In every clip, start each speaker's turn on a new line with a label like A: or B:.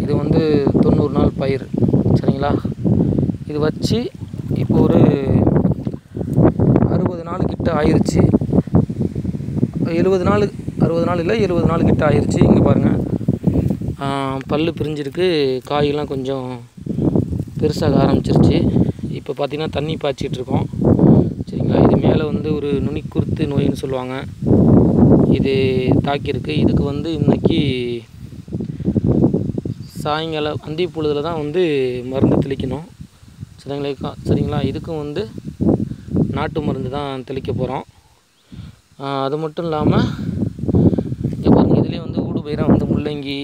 A: இது வந்து 90 நாள் பயிர். சரிங்களா? இது வச்சு இப்போ ஒரு 60 நாள் கிட்ட ஆயிடுச்சு. 70 நாள் 60 நாள் இல்லை 70 நாள் கிட்ட ஆயிடுச்சு. இங்கே பாருங்கள், பல் பிரிஞ்சிருக்கு, காயெல்லாம் கொஞ்சம் பெருசாக ஆரம்பிச்சிருச்சு. இப்போ பார்த்திங்கன்னா தண்ணி பாய்ச்சிட்ருக்கோம். சரிங்களா? இது மேலே வந்து ஒரு நுனிக்குருத்து நோயின்னு சொல்லுவாங்க, இது தாக்கியிருக்கு. இதுக்கு வந்து இன்றைக்கி சாயங்காலம் அந்தி பொழுதில் தான் வந்து மருந்து தெளிக்கணும். சரிங்களா? இதுக்கும் வந்து நாட்டு மருந்து தான் தெளிக்க போகிறோம். அது மட்டும் இல்லாமல் இங்கே பாருங்கள், இதுலேயே வந்து ஊடு பயிராக வந்து முள்ளங்கி,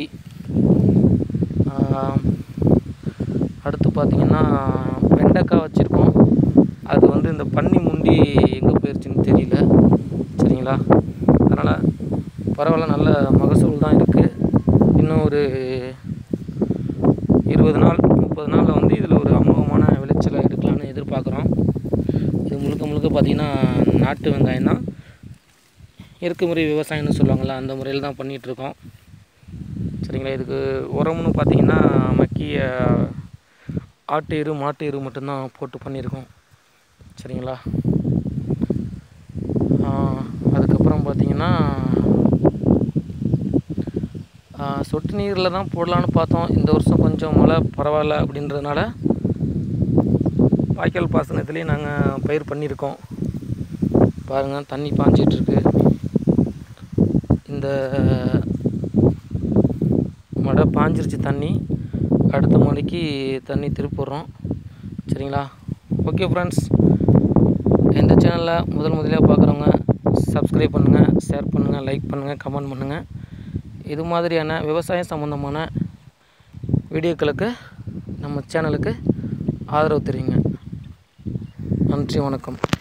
A: அடுத்து பார்த்திங்கன்னா வெண்டைக்காய் வச்சுருக்கோம். அது வந்து இந்த பன்னி முண்டி எங்கே போயிடுச்சுன்னு தெரியல. சரிங்களா? அதனால் பரவாயில்ல, நல்ல மகசூல் தான் இருக்குது. இன்னும் ஒரு 20 நாள் 30 நாளில் வந்து இதில் ஒரு அமோகமான விளைச்சலை எடுக்கலான்னு எதிர்பார்க்குறோம். இது முழுக்க முழுக்க பார்த்திங்கன்னா நாட்டு வெங்காயம் தான். இயற்கை முறை விவசாயம்னு சொல்லுவாங்கள்ல, அந்த முறையில் தான் பண்ணிகிட்ருக்கோம். சரிங்களா? இதுக்கு உரம்னு பார்த்திங்கன்னா மக்கிய ஆட்டு எரு, மாட்டு எரு மட்டும்தான் போட்டு பண்ணியிருக்கோம். சரிங்களா? அதுக்கப்புறம் பார்த்திங்கன்னா சொட்டு நீரில் தான் போடலான்னு பார்த்தோம். இந்த வருஷம் கொஞ்சம் மழை பரவாயில்ல அப்படின்றதுனால வாய்க்கால் பாசனத்துலேயே நாங்கள் பயிர் பண்ணியிருக்கோம். பாருங்கள், தண்ணி பாய்ஞ்சிட்ருக்கு. இந்த மழை பாஞ்சிருச்சு, தண்ணி அடுத்த மழைக்கு தண்ணி திருப்பிடுறோம். சரிங்களா? ஓகே ஃப்ரெண்ட்ஸ், இந்த சேனலில் முதலியாக பார்க்குறவங்க சப்ஸ்கிரைப் பண்ணுங்கள், ஷேர் பண்ணுங்கள், லைக் பண்ணுங்கள், கமெண்ட் பண்ணுங்கள். இது மாதிரியான விவசாயம் சம்மந்தமான வீடியோக்களுக்கு நம்ம சேனலுக்கு ஆதரவு தெரியுங்க. நன்றி, வணக்கம்.